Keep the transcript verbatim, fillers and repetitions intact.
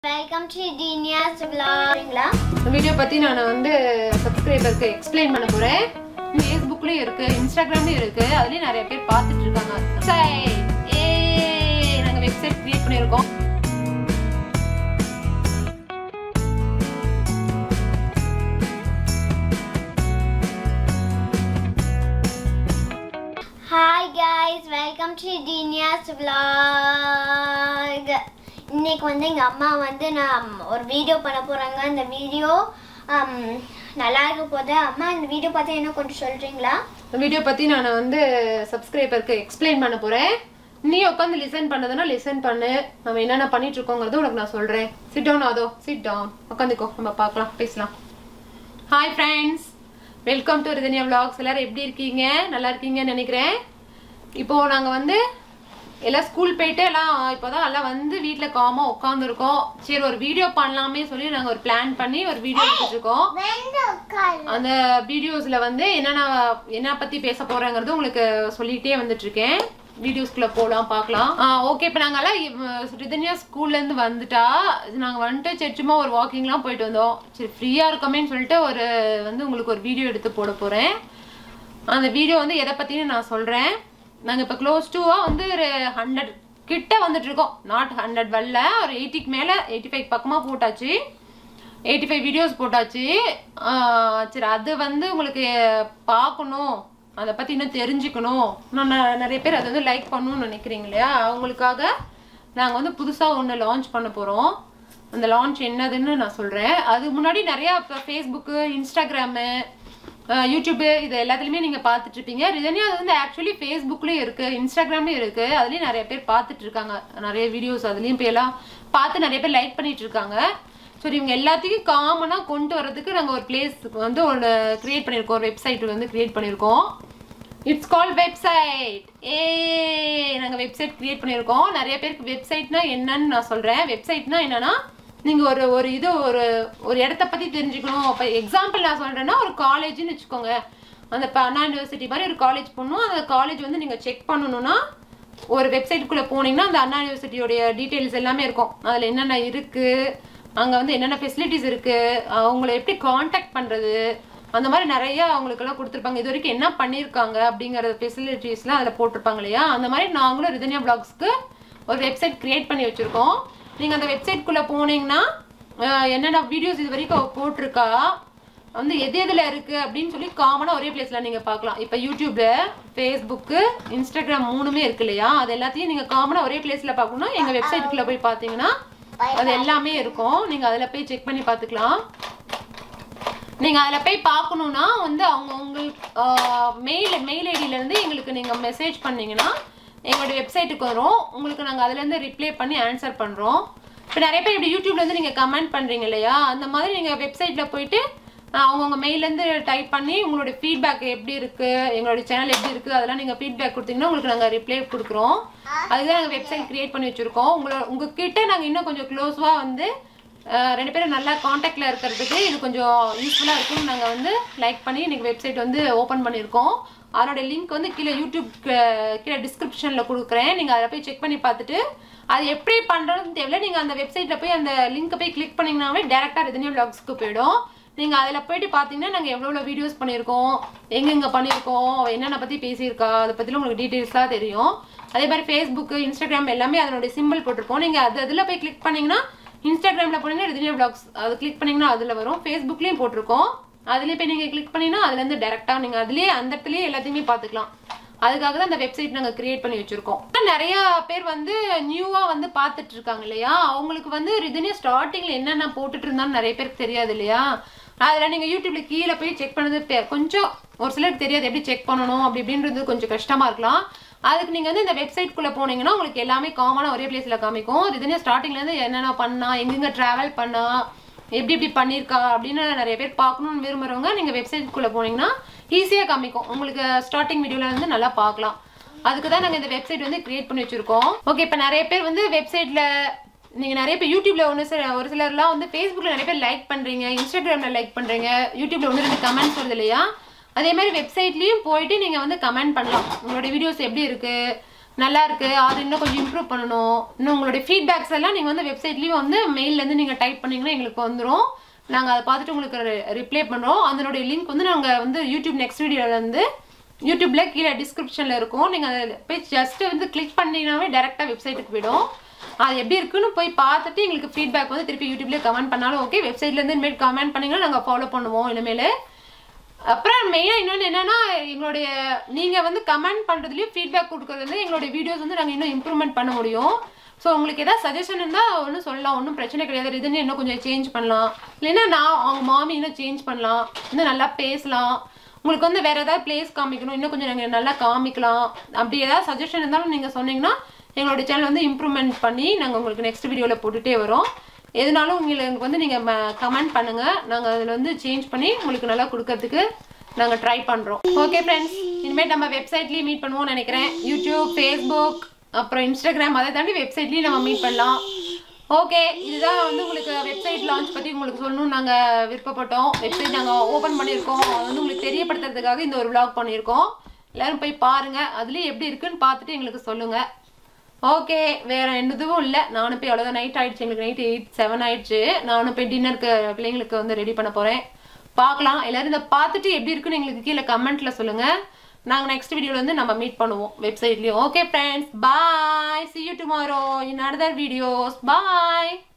Welcome to Dinia's vlog. Video பத்தி நான் வந்து சப்ஸ்கிரைபருக்கு எக்ஸ்பிளைன் பண்ண போறேன். Facebookலயும் இருக்கு, Instagramலயும் இருக்கு. அதுலயும் நிறைய பேர் பார்த்துட்டு இருக்காங்க. சரி, ஏய் நாங்க வெப்சைட் கிரியேட் பண்ணிருக்கோம். Hi guys, welcome to Dinia's vlog. இன்னைக்கு வந்து எங்கள் அம்மா வந்து நான் ஒரு வீடியோ பண்ண போகிறாங்க. அந்த வீடியோ நல்லா இருக்க போது. அம்மா இந்த வீடியோ பார்த்து என்ன கொஞ்சம் சொல்கிறீங்களா? வீடியோ பற்றி நான் வந்து சப்ஸ்கிரைபருக்கு எக்ஸ்பிளைன் பண்ண போகிறேன். நீ உட்காந்து லிசன் பண்ணதுன்னா லிசன் பண்ணு. நம்ம என்னென்ன பண்ணிட்டு இருக்கோங்கிறது உனக்கு நான் சொல்கிறேன். சிட் டவுன் அதோ சிட் டவுன் உட்காந்துக்கோ, நம்ம பார்க்கலாம், பேசலாம். Hi friends, welcome to Ridhanya vlogs. எல்லாரும் எப்படி இருக்கீங்க? நல்லா இருக்கீங்கன்னு நினைக்கிறேன். இப்போது நாங்கள் வந்து எல்லாம் ஸ்கூல் போயிட்டு எல்லாம் இப்போதான் எல்லாம் வந்து வீட்டில் காமாக உட்காந்துருக்கோம். சரி ஒரு வீடியோ பண்ணலாமே சொல்லி நாங்கள் ஒரு பிளான் பண்ணி ஒரு வீடியோ எடுத்துருக்கோம். அந்த வீடியோஸில் வந்து என்னென்ன என்ன பற்றி பேச போகிறேங்கிறது உங்களுக்கு சொல்லிகிட்டே வந்துட்டுருக்கேன். வீடியோஸ்குள்ளே போகலாம், பார்க்கலாம். ஓகே, இப்போ நாங்கள்லாம் ரிதன்யா ஸ்கூல்லேருந்து வந்துட்டா நாங்கள் வந்துட்டு சரி சும்மா ஒரு வாக்கிங்லாம் போயிட்டு வந்தோம். சரி ஃப்ரீயாக இருக்கோமேன்னு சொல்லிட்டு ஒரு வந்து உங்களுக்கு ஒரு வீடியோ எடுத்து போட போகிறேன். அந்த வீடியோ வந்து எதை பற்றினு நான் சொல்கிறேன். நாங்கள் இப்போ க்ளோஸ் டூவாக வந்து ஒரு ஹண்ட்ரட் கிட்ட வந்துட்டுருக்கோம். நாட் ஹண்ட்ரட் வரல, ஒரு எயிட்டிக்கு மேலே எயிட்டி ஃபைவ் பக்கமாக போட்டாச்சு. எயிட்டி ஃபைவ் வீடியோஸ் போட்டாச்சு. சரி அது வந்து உங்களுக்கு பார்க்கணும், அதை பற்றி இன்னும் தெரிஞ்சுக்கணும், நான் நிறைய பேர் அதை வந்து லைக் பண்ணணும்னு நினைக்கிறீங்க இல்லையா, அவங்களுக்காக நாங்கள் வந்து புதுசாக ஒன்று லான்ச் பண்ண போகிறோம். அந்த லான்ச் என்னதுன்னு நான் சொல்கிறேன். அதுக்கு முன்னாடி நிறையா இப்போ ஃபேஸ்புக்கு, இன்ஸ்டாகிராமு, யூடியூப்பு இது எல்லாத்துலேயுமே நீங்கள் பார்த்துட்ருப்பீங்க. ரிதன்யா அது வந்து ஆக்சுவலி ஃபேஸ்புக்லேயும் இருக்குது, இன்ஸ்டாகிராம்லேயும் இருக்குது. அதுலேயும் நிறைய பேர் பார்த்துட்ருக்காங்க. நிறைய வீடியோஸ் அதுலேயும் இப்போ எல்லாம் பார்த்து நிறைய பேர் லைக் பண்ணிகிட்ருக்காங்க. சரி இவங்க எல்லாத்தையும் காமனாக கொண்டு வரதுக்கு நாங்கள் ஒரு பிளேஸ் வந்து ஒன்று க்ரியேட் பண்ணியிருக்கோம். ஒரு வெப்சைட் வந்து க்ரியேட் பண்ணியிருக்கோம். It's call website. ஏ நாங்கள் வெப்சைட் க்ரியேட் பண்ணியிருக்கோம். நிறைய பேருக்கு வெப்சைட்னா என்னன்னு நான் சொல்கிறேன். வெப்சைட்னா என்னென்னா நீங்கள் ஒரு ஒரு இது ஒரு ஒரு இடத்த பற்றி தெரிஞ்சுக்கணும். இப்போ எக்ஸாம்பிள் நான் சொல்கிறேன்னா ஒரு காலேஜ்னு வச்சுக்கோங்க. அந்த இப்போ அண்ணா யூனிவர்சிட்டி மாதிரி ஒரு காலேஜ் போகணும். அந்த காலேஜ் வந்து நீங்கள் செக் பண்ணணுன்னா ஒரு வெப்சைட்டுக்குள்ளே போனீங்கன்னா அந்த அண்ணா யூனிவர்சிட்டியோடைய டீட்டெயில்ஸ் எல்லாமே இருக்கும். அதில் என்னென்ன இருக்குது, அங்கே வந்து என்னென்ன ஃபெசிலிட்டிஸ் இருக்குது, அவங்கள எப்படி காண்டாக்ட் பண்ணுறது, அந்த மாதிரி நிறைய அவங்களுக்கெல்லாம் கொடுத்துருப்பாங்க. இது வரைக்கும் என்ன பண்ணியிருக்காங்க அப்படிங்கிற ஃபெசிலிட்டிஸ்லாம் அதில் போட்டிருப்பாங்க இல்லையா. அந்த மாதிரி நாங்களும் ரிதன்யா vlogsக்கு ஒரு வெப்சைட் க்ரியேட் பண்ணி வச்சுருக்கோம். நீங்கள் அந்த வெப்சைட்குள்ளே போனீங்கன்னா என்னென்ன வீடியோஸ் இது வரைக்கும் போட்டிருக்கா, வந்து எது எதில் இருக்குது அப்படின்னு சொல்லி காமனாக ஒரே பிளேஸில் நீங்கள் பார்க்கலாம். இப்போ யூடியூப்பில், ஃபேஸ்புக்கு, இன்ஸ்டாகிராம் மூணுமே இருக்கு இல்லையா, அது எல்லாத்தையும் நீங்கள் காமனாக ஒரே பிளேஸில் பார்க்கணுன்னா எங்கள் வெப்சைட்டுக்குள்ளே போய் பார்த்தீங்கன்னா அது எல்லாமே இருக்கும். நீங்கள் அதில் போய் செக் பண்ணி பார்த்துக்கலாம். நீங்கள் அதில் போய் பார்க்கணுன்னா வந்து அவங்க உங்களுக்கு மெயில் மெயில் ஐடியிலேருந்து எங்களுக்கு நீங்கள் மெசேஜ் பண்ணிங்கன்னா எங்களுடைய வெப்சைட்டுக்கு வரும். உங்களுக்கு நாங்கள் அதுலேருந்து ரிப்ளை பண்ணி ஆன்சர் பண்ணுறோம். இப்போ நிறைய பேர் இப்படி யூடியூப்லேருந்து நீங்கள் கமெண்ட் பண்ணுறீங்க இல்லையா, அந்த மாதிரி நீங்கள் வெப்சைட்டில் போயிட்டு அவங்கவுங்க மெயிலேருந்து டைப் பண்ணி உங்களுடைய ஃபீட்பேக் எப்படி இருக்குது, எங்களுடைய சேனல் எப்படி இருக்குது, அதெல்லாம் நீங்கள் ஃபீட்பேக் கொடுத்தீங்கன்னா உங்களுக்கு நாங்கள் ரிப்ளை கொடுக்குறோம். அதுதான் நாங்கள் வெப்சைட் க்ரியேட் பண்ணி வச்சுருக்கோம். உங்களை உங்ககிட்ட நாங்கள் இன்னும் கொஞ்சம் க்ளோஸாக வந்து ரெண்டு பேரும் நல்லா காண்டாக்டில் இருக்கிறதுக்கு இது கொஞ்சம் யூஸ்ஃபுல்லாக இருக்குன்னு நாங்கள் வந்து லைக் பண்ணி இன்றைக்கி வெப்சைட் வந்து ஓப்பன் பண்ணியிருக்கோம். அதோட லிங்க் வந்து கீழே யூடியூப் கீழே டிஸ்கிரிப்ஷனில் கொடுக்குறேன். நீங்கள் அதை போய் செக் பண்ணி பார்த்துட்டு அது எப்படி பண்ணுறதுன்னு தேவையில்லை. நீங்கள் அந்த வெப்சைட்டில் போய் அந்த லிங்க்கை போய் கிளிக் பண்ணிங்கனாவே டேரெக்டாக ரிதன்யா vlogsக்கு போயிடும். நீங்கள் அதில் போய்ட்டு பார்த்தீங்கன்னா நாங்கள் எவ்வளோ வீடியோஸ் பண்ணியிருக்கோம், எங்கெங்கே பண்ணியிருக்கோம், என்னென்ன பற்றி பேசியிருக்கா, அதை பற்றிலாம் உங்களுக்கு டீட்டெயில்ஸ்லாம் தெரியும். அதே மாதிரி ஃபேஸ்புக்கு, இன்ஸ்டாகிராம் எல்லாமே அதனுடைய சிம்பிள் போட்டிருப்போம். நீங்கள் அது அதில் போய் கிளிக் பண்ணிங்கன்னா இன்ஸ்டாகிராமில் போனீங்கன்னா ரிதன்யா vlogs அது கிளிக் பண்ணிங்கன்னா அதில் வரும். ஃபேஸ்புக்லேயும் போட்டிருக்கோம். அதுலேயே போய் நீங்கள் கிளிக் பண்ணிங்கன்னா அதுலேருந்து டேரெக்டாக நீங்கள் அதுலேயே அந்த இடத்துலேயே எல்லாத்தையுமே பார்த்துக்கலாம். அதுக்காக தான் அந்த வெப்சைட் நாங்கள் க்ரியேட் பண்ணி வச்சுருக்கோம். நிறையா பேர் வந்து நியூவாக வந்து பார்த்துட்டு இருக்காங்க இல்லையா, அவங்களுக்கு வந்து ரிதன்யா ஸ்டார்டிங்கில் என்னென்ன போட்டுட்டு இருந்தாலும் நிறைய பேருக்கு தெரியாது இல்லையா. அதில் நீங்கள் யூடியூப்பில் கீழே போய் செக் பண்ணது கொஞ்சம் ஒரு சிலருக்கு தெரியாது, எப்படி செக் பண்ணணும் அப்படி இப்படின்றது கொஞ்சம் கஷ்டமாக இருக்கலாம். அதுக்கு நீங்கள் வந்து இந்த வெப்சைட்குள்ளே போனீங்கன்னா உங்களுக்கு எல்லாமே காமனாக ஒரே பிளேஸில் காமிக்கும். ரிதன்யா ஸ்டார்டிங்லேருந்து என்னென்ன பண்ணால், எங்கெங்கே ட்ராவல் பண்ணால், எப்படி எப்படி பண்ணியிருக்கா அப்படின்னு நிறைய பேர் பார்க்கணுன்னு விரும்புகிறவங்க நீங்கள் வெப்சைட்டுக்குள்ளே போனீங்கன்னா ஈஸியாக காமிக்கும். உங்களுக்கு ஸ்டார்டிங் வீடியோவில் வந்து நல்லா பார்க்கலாம். அதுக்கு தான் நாங்கள் இந்த வெப்சைட் வந்து க்ரியேட் பண்ணி வச்சுருக்கோம். ஓகே, இப்போ நிறைய பேர் வந்து வெப்சைட்டில் நீங்கள் நிறைய பேர் யூடியூப்பில் ஒன்று சில ஒரு சிலர்லாம் வந்து ஃபேஸ்புக்கில் நிறைய பேர் லைக் பண்ணுறீங்க, இன்ஸ்டாகிராமில் லைக் பண்ணுறீங்க, யூடியூப்பில் ஒன்று ரெண்டு கமெண்ட்ஸ் வருது இல்லையா. அதே மாதிரி வெப்சைட்லேயும் போயிட்டு நீங்கள் வந்து கமெண்ட் பண்ணலாம். உங்களோட வீடியோஸ் எப்படி இருக்குது, நல்லா இருக்கு, அது இன்னும் கொஞ்சம் இம்ப்ரூவ் பண்ணணும், இன்னும் உங்களுடைய ஃபீட்பேக்ஸ் எல்லாம் நீங்கள் வந்து வெப்சைட்லேயும் வந்து மெயிலேருந்து நீங்கள் டைப் பண்ணிங்கன்னா எங்களுக்கு வந்துடும். நாங்கள் அதை பார்த்துட்டு உங்களுக்கு ரிப்ளை பண்ணுறோம். அதனுடைய லிங்க் வந்து நாங்கள் வந்து யூடியூப் நெக்ஸ்ட் வீடியோவில் வந்து யூடியூப்பில் கீழே டிஸ்கிரிப்ஷனில் இருக்கும். நீங்கள் அதை போய் ஜஸ்ட்டு வந்து கிளிக் பண்ணிங்கனாவே டேரெக்டாக வெப்சைட்டுக்கு போய்டும். அது எப்படி இருக்குன்னு போய் பார்த்துட்டு எங்களுக்கு ஃபீட்பேக் வந்து திருப்பி யூடியூப்லேயே கமெண்ட் பண்ணாலும் ஓகே. வெப்சைட்லேருந்து இனிமேல் கமெண்ட் பண்ணிங்கன்னா நாங்கள் ஃபாலோ பண்ணுவோம் இனிமேல். அப்புறம் மெயினாக இன்னொன்று என்னென்னா, எங்களுடைய நீங்கள் வந்து கமெண்ட் பண்ணுறதுலையும் ஃபீட்பேக் கொடுக்குறது எங்களுடைய வீடியோஸ் வந்து நாங்கள் இன்னும் இம்ப்ரூவ்மெண்ட் பண்ண முடியும். ஸோ உங்களுக்கு எதாவது சஜஷன் இருந்தால் ஒன்றும் சொல்லலாம், ஒன்றும் பிரச்சனை கிடையாது. இதுன்னு இன்னும் கொஞ்சம் சேஞ்ச் பண்ணலாம், இல்லைன்னா நான் அவங்க மாமி இன்னும் சேஞ்ச் பண்ணலாம், இன்னும் நல்லா பேசலாம், உங்களுக்கு வந்து வேறு ஏதாவது பிளேஸ் காமிக்கணும், இன்னும் கொஞ்சம் நாங்கள் நல்லா காமிக்கலாம். அப்படி ஏதாவது சஜஷன் இருந்தாலும் நீங்கள் சொன்னீங்கன்னா எங்களுடைய சேனல் வந்து இம்ப்ரூவ்மெண்ட் பண்ணி நாங்கள் உங்களுக்கு நெக்ஸ்ட் வீடியோவில் போட்டுகிட்டே வரோம். எதுனாலும் உங்களுக்கு வந்து நீங்கள் கமெண்ட் பண்ணுங்கள், நாங்கள் அதில் வந்து சேஞ்ச் பண்ணி உங்களுக்கு நல்லா கொடுக்கறதுக்கு நாங்கள் ட்ரை பண்ணுறோம். ஓகே ஃப்ரெண்ட்ஸ், இனிமேல் நம்ம வெப்சைட்லேயும் மீட் பண்ணுவோம்னு நினைக்கிறேன். யூடியூப், ஃபேஸ்புக், அப்புறம் இன்ஸ்டாகிராம், அதை தாண்டி வெப்சைட்லேயும் நம்ம மீட் பண்ணலாம். ஓகே, இதுதான் வந்து உங்களுக்கு வெப்சைட் லான்ச் பற்றி உங்களுக்கு சொல்லணும்னு நாங்கள் விருப்பப்பட்டோம். வெப்சைட் நாங்கள் ஓப்பன் பண்ணியிருக்கோம், அது வந்து உங்களுக்கு தெரியப்படுத்துறதுக்காக இந்த ஒரு விளாக் பண்ணியிருக்கோம். எல்லோரும் போய் பாருங்கள், அதுலேயும் எப்படி இருக்குன்னு பார்த்துட்டு எங்களுக்கு சொல்லுங்கள். ஓகே, வேறு எந்த இதுவும் இல்லை. நானும் போய் அவ்வளோதான், நைட் ஆகிடுச்சு, எங்களுக்கு நைட் எயிட் செவன் ஆகிடுச்சு. நானும் போய் டின்னருக்கு பிள்ளைங்களுக்கு வந்து ரெடி பண்ண போகிறேன். பார்க்கலாம், எல்லோரும் இதை பார்த்துட்டு எப்படி இருக்குன்னு எங்களுக்கு கீழே கமெண்ட்டில் சொல்லுங்கள். நாங்கள் நெக்ஸ்ட் வீடியோவில் வந்து நம்ம மீட் பண்ணுவோம் வெப்சைட்லேயும். Okay friends, bye, see you tomorrow in another videos. Bye.